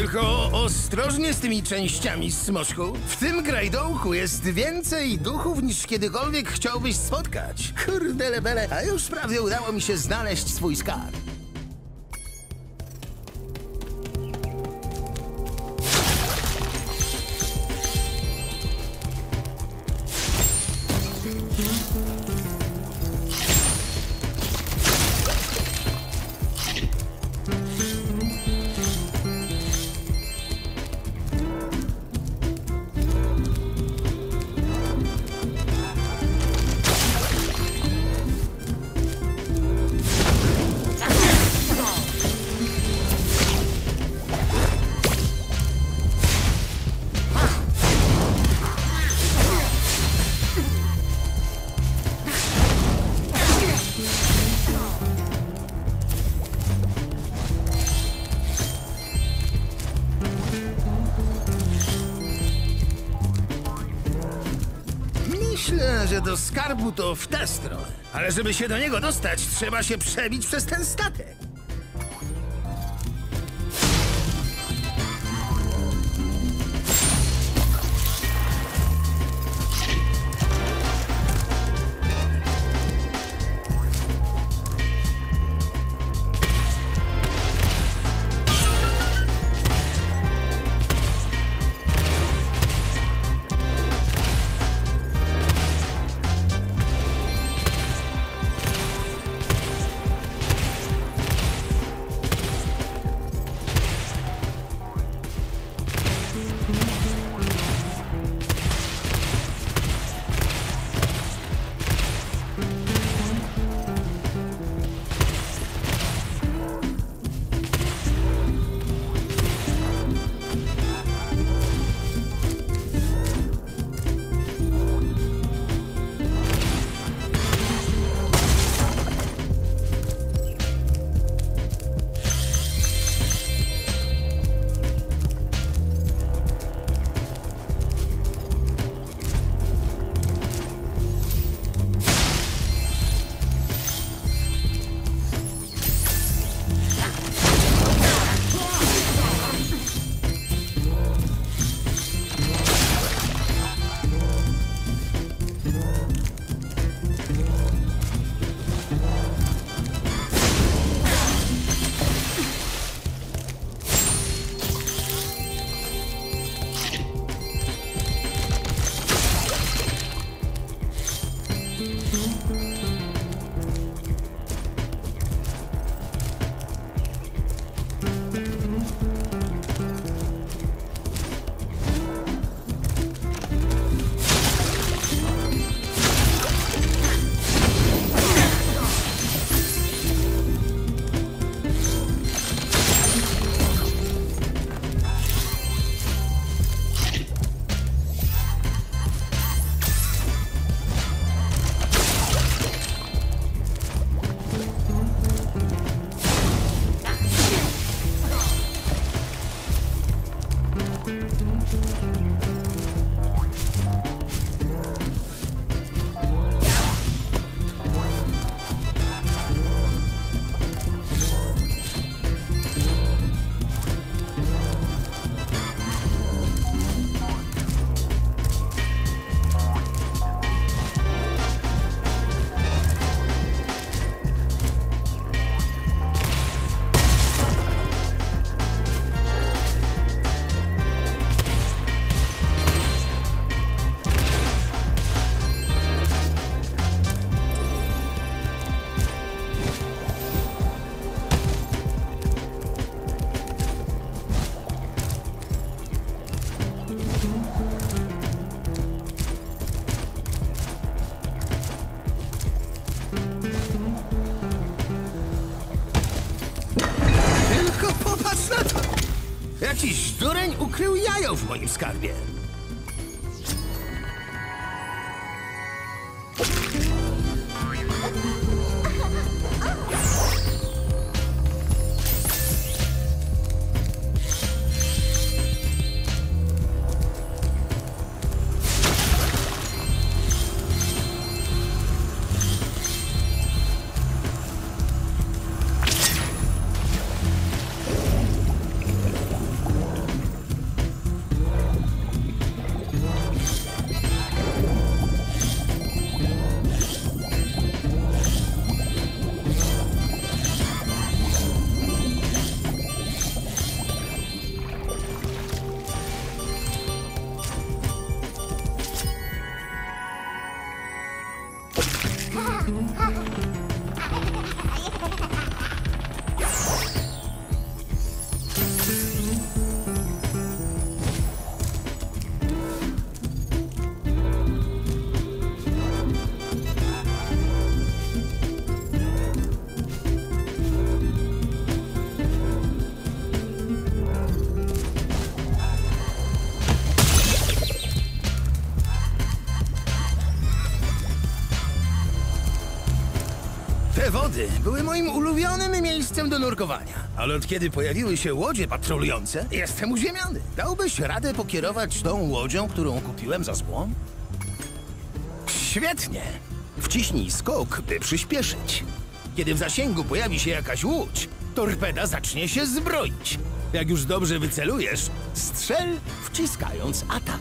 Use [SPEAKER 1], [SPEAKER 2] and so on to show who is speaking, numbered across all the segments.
[SPEAKER 1] Tylko ostrożnie z tymi częściami, Smoczku. W tym grajdołku jest więcej duchów niż kiedykolwiek chciałbyś spotkać. Kurde lebele, a już prawie udało mi się znaleźć swój skarb. Myślę, że do skarbu to w tę stronę. Ale żeby się do niego dostać, trzeba się przebić przez ten statek. Jakiś dureń ukrył jajo w moim skarbie. wody były moim ulubionym miejscem do nurkowania. Ale od kiedy pojawiły się łodzie patrolujące, jestem uziemiony. Dałbyś radę pokierować tą łodzią, którą kupiłem za złom? Świetnie. Wciśnij skok, by przyspieszyć. Kiedy w zasięgu pojawi się jakaś łódź, torpeda zacznie się zbroić. Jak już dobrze wycelujesz, strzel, wciskając atak.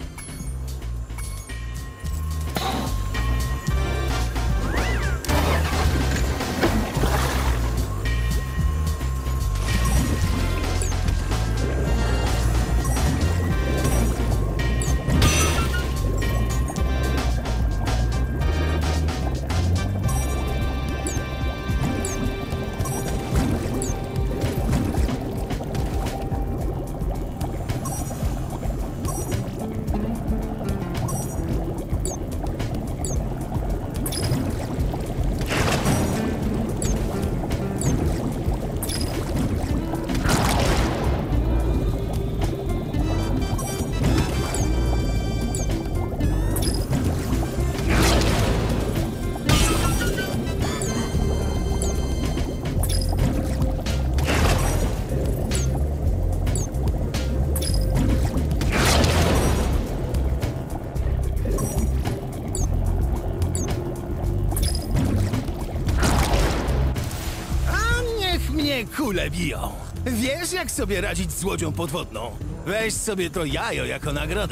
[SPEAKER 1] Kule biją. Wiesz, jak sobie radzić z łodzią podwodną? Weź sobie to jajo jako nagrodę.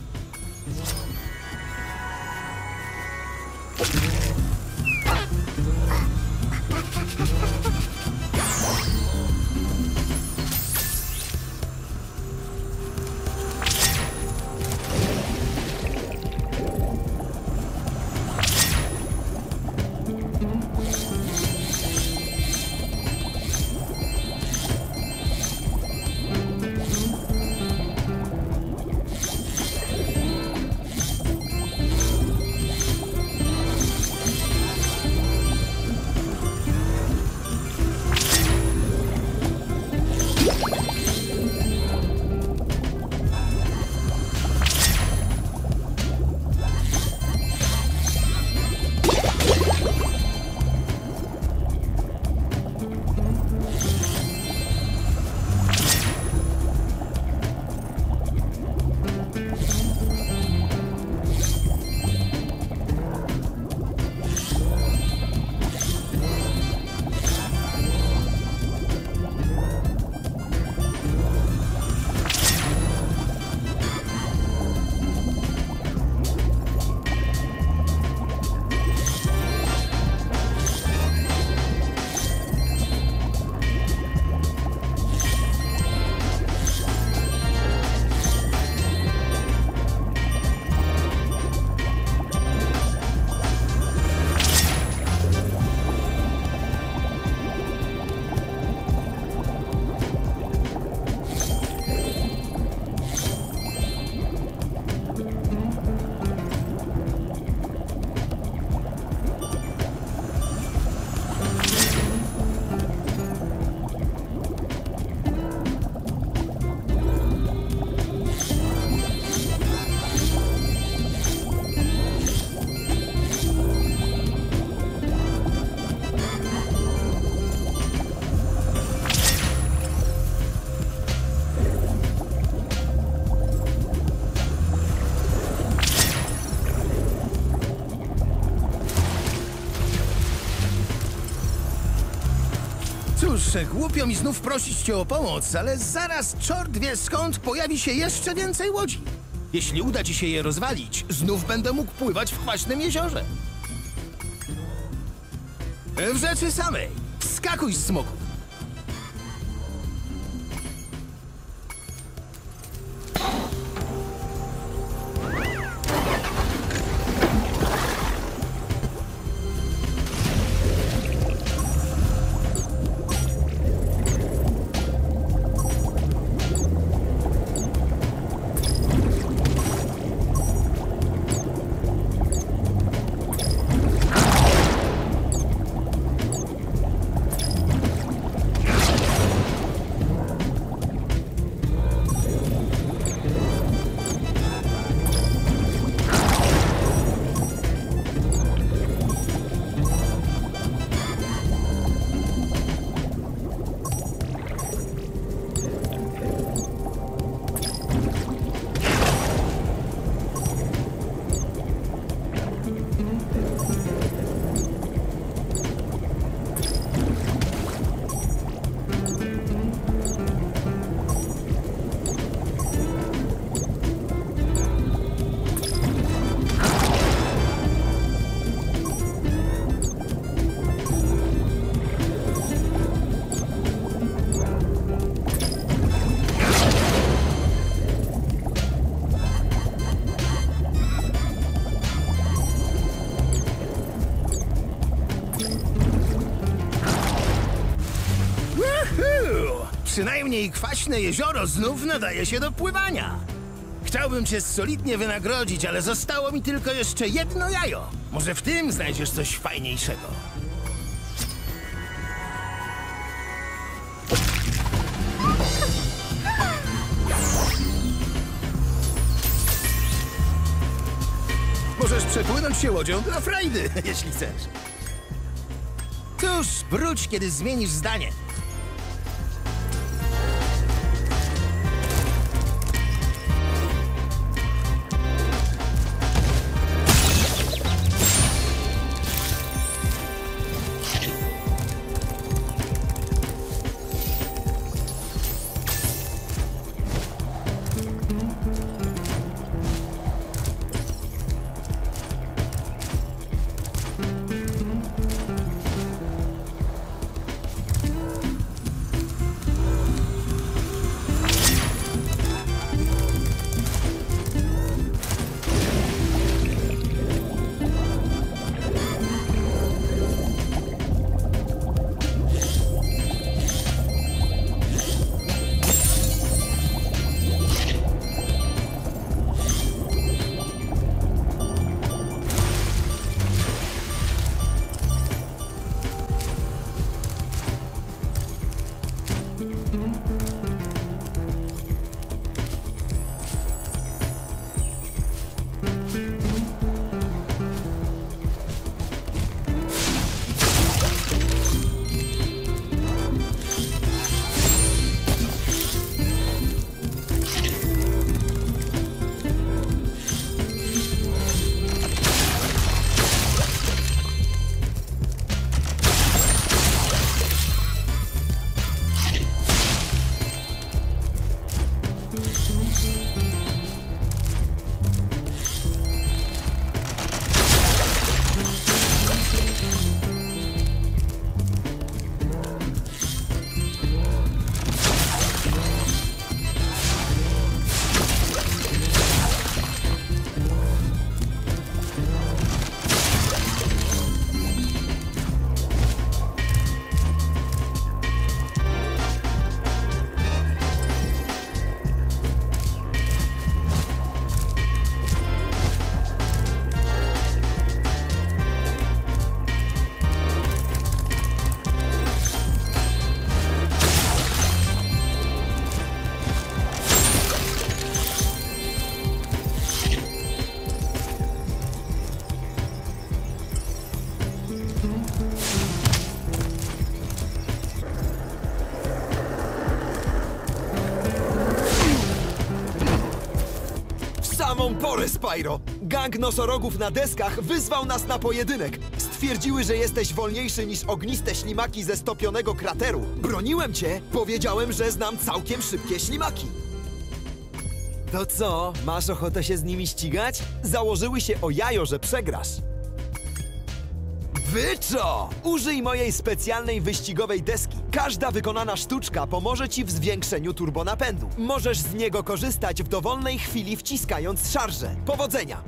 [SPEAKER 1] Cóż, głupio mi znów prosić cię o pomoc, ale zaraz czort wie skąd pojawi się jeszcze więcej łodzi. Jeśli uda ci się je rozwalić, znów będę mógł pływać w kwaśnym jeziorze. W rzeczy samej. Skakuj, smoku. przynajmniej kwaśne jezioro znów nadaje się do pływania. Chciałbym cię solidnie wynagrodzić, ale zostało mi tylko jeszcze jedno jajo. Może w tym znajdziesz coś fajniejszego. Możesz przepłynąć się łodzią dla frajdy, jeśli chcesz. Cóż, wróć, kiedy zmienisz zdanie.
[SPEAKER 2] Samą porę, Spyro! Gang nosorogów na deskach wyzwał nas na pojedynek. Stwierdziły, że jesteś wolniejszy niż ogniste ślimaki ze stopionego krateru. Broniłem cię, powiedziałem, że znam całkiem szybkie ślimaki. To co, masz ochotę się z nimi ścigać? Założyły się o jajo, że przegrasz. Wyczo! Użyj mojej specjalnej wyścigowej deski. Każda wykonana sztuczka pomoże ci w zwiększeniu turbonapędu. Możesz z niego korzystać w dowolnej chwili, wciskając szarżę. Powodzenia!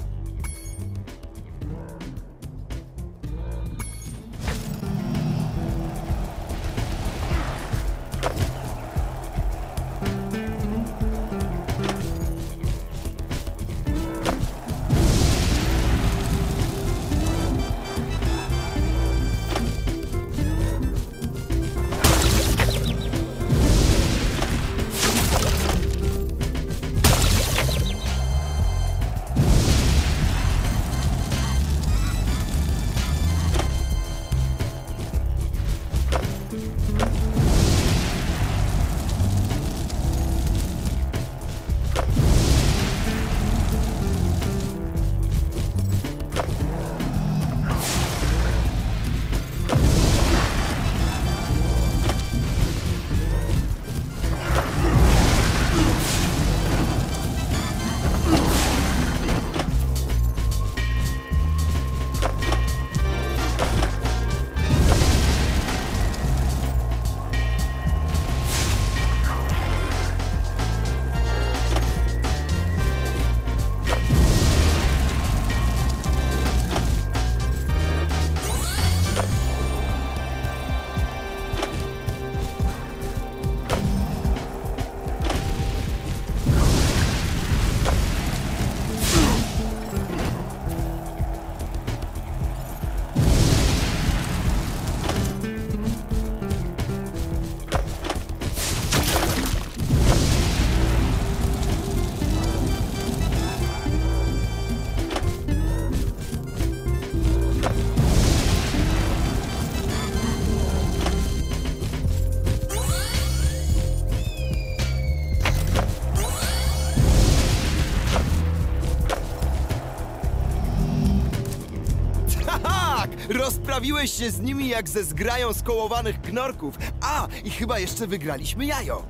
[SPEAKER 2] Rozprawiłeś się z nimi jak ze zgrają skołowanych knorków. A, i chyba jeszcze wygraliśmy jajo.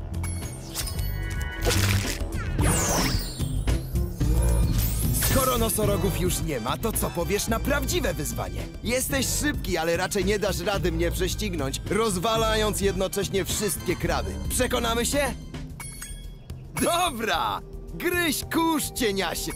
[SPEAKER 2] Skoro nosorogów już nie ma, to co powiesz na prawdziwe wyzwanie? Jesteś szybki, ale raczej nie dasz rady mnie prześcignąć, rozwalając jednocześnie wszystkie kraby. Przekonamy się? Dobra! Gryź kurz, cieniasie!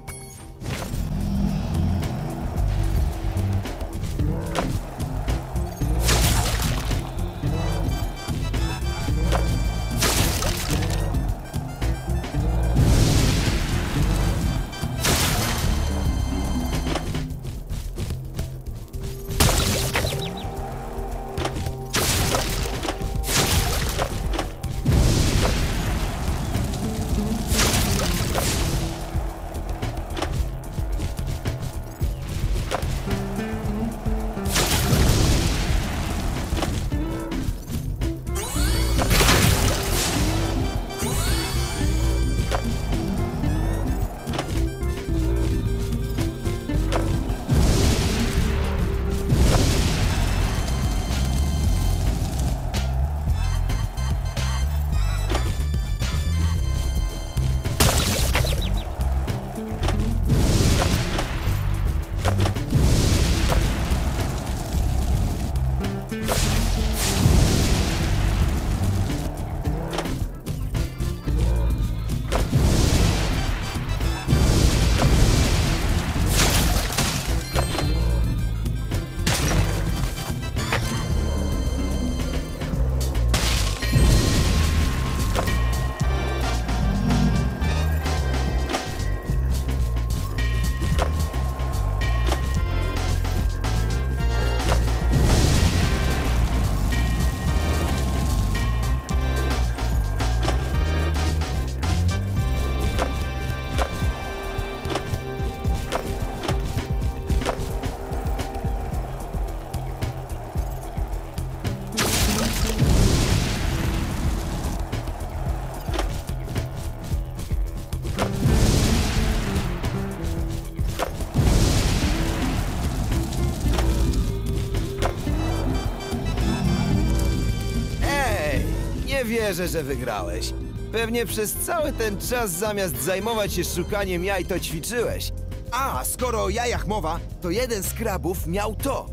[SPEAKER 2] Nie wierzę, że wygrałeś. Pewnie przez cały ten czas zamiast zajmować się szukaniem jaj, to ćwiczyłeś. A, skoro o jajach mowa, to jeden z krabów miał to.